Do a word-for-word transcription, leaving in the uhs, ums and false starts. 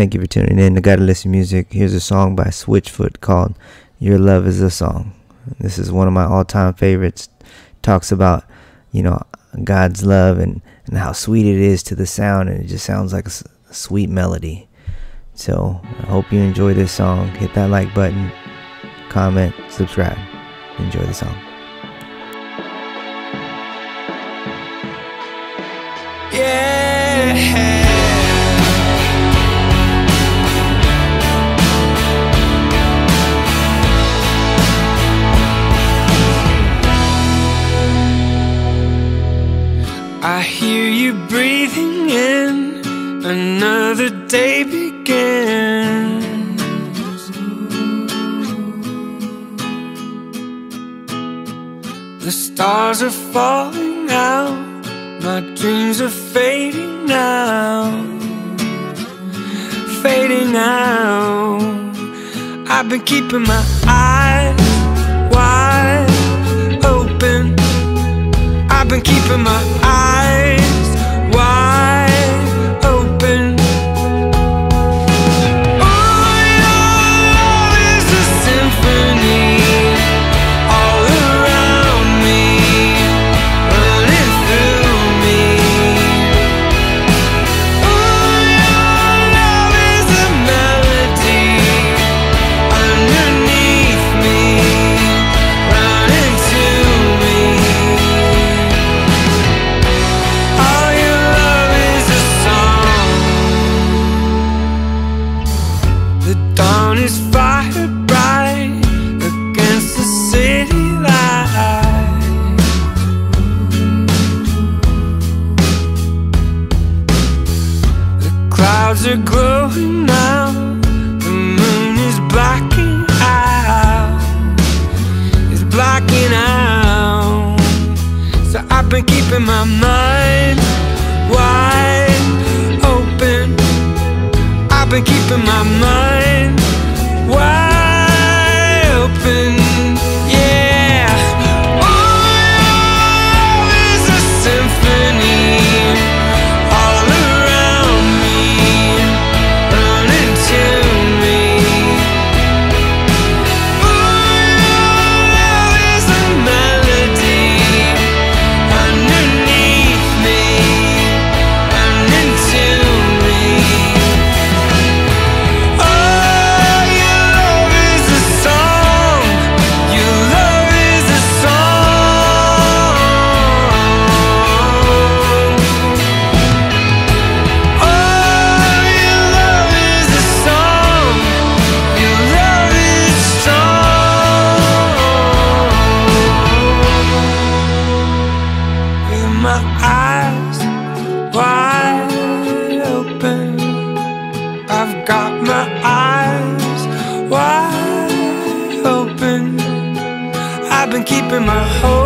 thank you for tuning in to Gotta Listen Music. Here's a song by Switchfoot called Your Love Is a Song. This is one of my all-time favorites. Talks about, you know, God's love and, and how sweet it is to the sound, and it just sounds like a, a sweet melody. So I hope you enjoy this song. Hit that like button, comment, subscribe. Enjoy the song. Yeah. I hear you breathing in, another day begins. The stars are falling out, my dreams are fading now, fading out. I've been keeping my eyes wide open, I've been keeping my eyes wide open. Oh, your love is a symphony all around me, running through me. Oh, your love is a melody underneath me, running to me. The dawn is fire bright against the city light. The clouds are growing now, the moon is blacking out, it's blacking out. So I've been keeping my mind wide open, I've been keeping my mind wide open, yeah. Oh, it's a symphony all around me, running to me. Oh, it's a melody underneath me, running to me. My eyes wide open, I've got my eyes wide open, I've been keeping my hope